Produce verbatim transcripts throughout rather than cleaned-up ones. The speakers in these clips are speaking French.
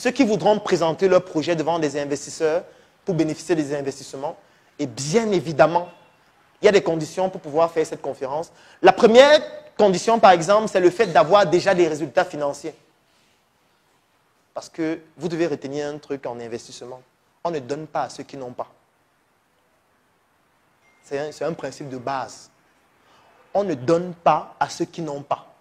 ceux qui voudront présenter leur projet devant des investisseurs pour bénéficier des investissements. Et bien évidemment, il y a des conditions pour pouvoir faire cette conférence. La première condition, par exemple, c'est le fait d'avoir déjà des résultats financiers. Parce que vous devez retenir un truc en investissement. On ne donne pas à ceux qui n'ont pas. C'est un, c'est un principe de base. On ne donne pas à ceux qui n'ont pas.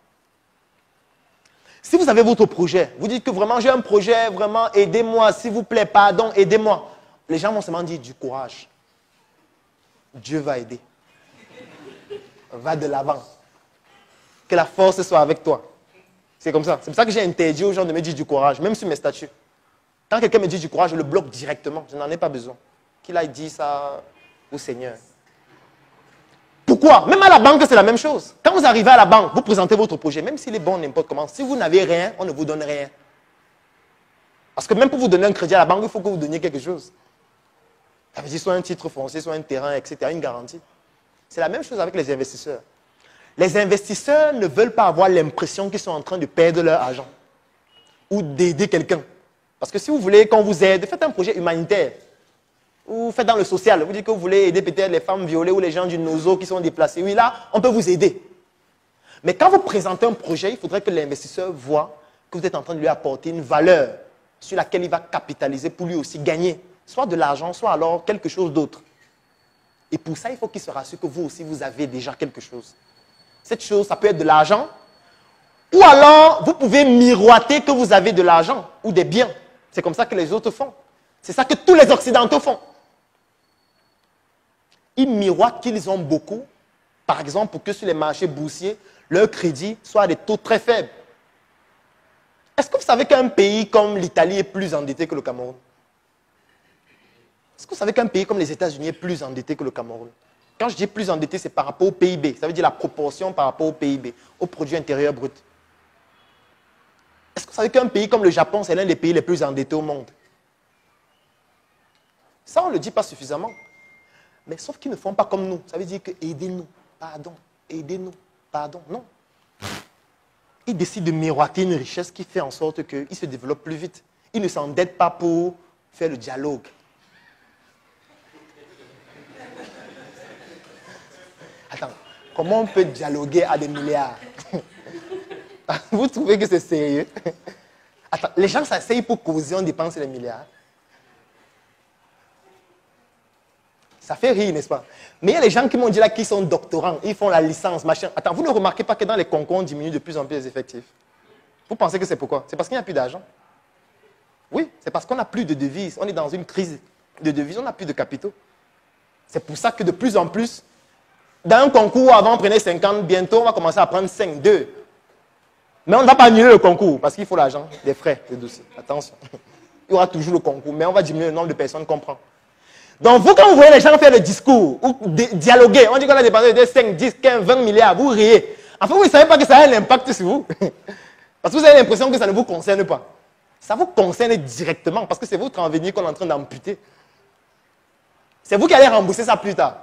Si vous avez votre projet, vous dites que vraiment j'ai un projet, vraiment aidez-moi, s'il vous plaît, pardon, aidez-moi. Les gens vont seulement dire du courage. Dieu va aider. Va de l'avant. Que la force soit avec toi. C'est comme ça. C'est pour ça que j'ai interdit aux gens de me dire du courage, même sur mes statuts. Quand quelqu'un me dit du courage, je le bloque directement. Je n'en ai pas besoin. Qu'il aille dire ça au Seigneur. Pourquoi? Même à la banque, c'est la même chose. Quand vous arrivez à la banque, vous présentez votre projet, même s'il est bon n'importe comment. Si vous n'avez rien, on ne vous donne rien. Parce que même pour vous donner un crédit à la banque, il faut que vous donniez quelque chose. Ça veut dire soit un titre foncier, soit un terrain, et cetera, une garantie. C'est la même chose avec les investisseurs. Les investisseurs ne veulent pas avoir l'impression qu'ils sont en train de perdre leur argent ou d'aider quelqu'un. Parce que si vous voulez qu'on vous aide, faites un projet humanitaire. Ou faites dans le social. Vous dites que vous voulez aider peut-être les femmes violées ou les gens du Nozo qui sont déplacés. Oui, là, on peut vous aider. Mais quand vous présentez un projet, il faudrait que l'investisseur voit que vous êtes en train de lui apporter une valeur sur laquelle il va capitaliser pour lui aussi gagner. Soit de l'argent, soit alors quelque chose d'autre. Et pour ça, il faut qu'il se rassure que vous aussi, vous avez déjà quelque chose. Cette chose, ça peut être de l'argent. Ou alors, vous pouvez miroiter que vous avez de l'argent ou des biens. C'est comme ça que les autres font. C'est ça que tous les Occidentaux font. Ils miroitent qu'ils ont beaucoup, par exemple, pour que sur les marchés boursiers, leur crédit soit à des taux très faibles. Est-ce que vous savez qu'un pays comme l'Italie est plus endetté que le Cameroun? Est-ce que vous savez qu'un pays comme les États-Unis est plus endetté que le Cameroun? Quand je dis plus endetté, c'est par rapport au P I B. Ça veut dire la proportion par rapport au P I B, au produit intérieur brut. Est-ce que vous savez qu'un pays comme le Japon, c'est l'un des pays les plus endettés au monde? Ça, on ne le dit pas suffisamment. Mais sauf qu'ils ne font pas comme nous. Ça veut dire que aidez-nous, pardon, aidez-nous, pardon. Non. Ils décident de miroiter une richesse qui fait en sorte qu'ils se développent plus vite. Ils ne s'endettent pas pour faire le dialogue. Attends, comment on peut dialoguer à des milliards? Vous trouvez que c'est sérieux? Attends, les gens s'asseyent pour causer, on dépense les milliards. Ça fait rire, n'est-ce pas? Mais il y a les gens qui m'ont dit là qu'ils sont doctorants, ils font la licence, machin. Attends, vous ne remarquez pas que dans les concours, on diminue de plus en plus les effectifs? Vous pensez que c'est pourquoi? C'est parce qu'il n'y a plus d'argent? Oui, c'est parce qu'on n'a plus de devises. On est dans une crise de devises, on n'a plus de capitaux. C'est pour ça que de plus en plus, dans un concours, avant on prenait cinquante, bientôt on va commencer à prendre cinq, deux. Mais on ne va pas annuler le concours parce qu'il faut l'argent, des frais, des dossiers. Attention. Il y aura toujours le concours, mais on va diminuer le nombre de personnes qu'on prend. Donc, vous, quand vous voyez les gens faire le discours ou dialoguer, on dit qu'on a dépensé de cinq, dix, quinze, vingt milliards, vous riez. En fait, vous ne savez pas que ça a un impact sur vous. Parce que vous avez l'impression que ça ne vous concerne pas. Ça vous concerne directement parce que c'est votre avenir qu'on est en train d'amputer. C'est vous qui allez rembourser ça plus tard.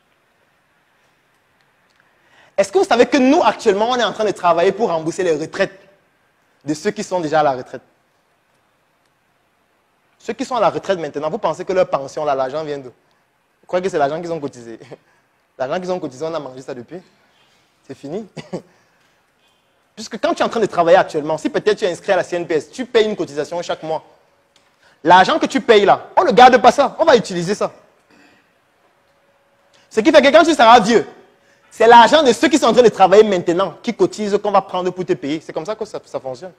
Est-ce que vous savez que nous, actuellement, on est en train de travailler pour rembourser les retraites de ceux qui sont déjà à la retraite? Ceux qui sont à la retraite maintenant, vous pensez que leur pension, là, l'argent vient d'où? Vous croyez que c'est l'argent qu'ils ont cotisé? L'argent qu'ils ont cotisé, on a mangé ça depuis. C'est fini. Puisque quand tu es en train de travailler actuellement, si peut-être tu es inscrit à la C N P S, tu payes une cotisation chaque mois. L'argent que tu payes là, on ne garde pas ça, on va utiliser ça. Ce qui fait que quand tu seras vieux, c'est l'argent de ceux qui sont en train de travailler maintenant, qui cotisent, qu'on va prendre pour te payer. C'est comme ça que ça, ça fonctionne.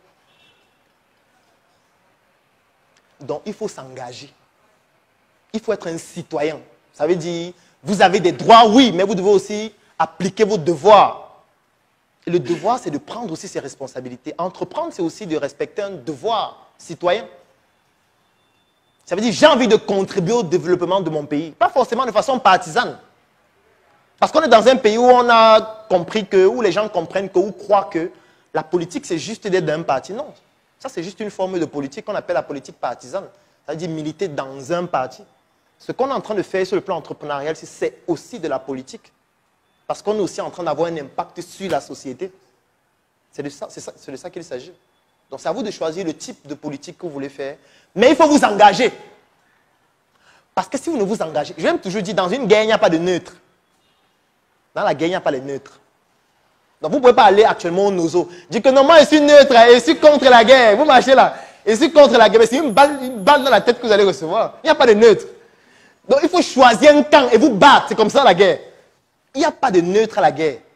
Donc, il faut s'engager. Il faut être un citoyen. Ça veut dire, vous avez des droits, oui, mais vous devez aussi appliquer vos devoirs. Et le devoir, c'est de prendre aussi ses responsabilités. Entreprendre, c'est aussi de respecter un devoir citoyen. Ça veut dire, j'ai envie de contribuer au développement de mon pays. Pas forcément de façon partisane. Parce qu'on est dans un pays où on a compris que, où les gens comprennent que, ou croient que la politique, c'est juste d'être d'un parti. Non. Ça, c'est juste une forme de politique qu'on appelle la politique partisane. Ça veut dire militer dans un parti. Ce qu'on est en train de faire sur le plan entrepreneurial, c'est aussi de la politique. Parce qu'on est aussi en train d'avoir un impact sur la société. C'est de ça, c'est ça, c'est de ça qu'il s'agit. Donc c'est à vous de choisir le type de politique que vous voulez faire. Mais il faut vous engager. Parce que si vous ne vous engagez, je vais toujours dire, dans une guerre, il n'y a pas de neutre. Dans la guerre, il n'y a pas de neutre. Donc vous ne pouvez pas aller actuellement au Nozo. Dire que non, moi je suis neutre et je suis contre la guerre. Vous marchez là. Je suis contre la guerre. Mais c'est une balle, une balle dans la tête que vous allez recevoir. Il n'y a pas de neutre. Donc il faut choisir un camp et vous battre. C'est comme ça la guerre. Il n'y a pas de neutre à la guerre.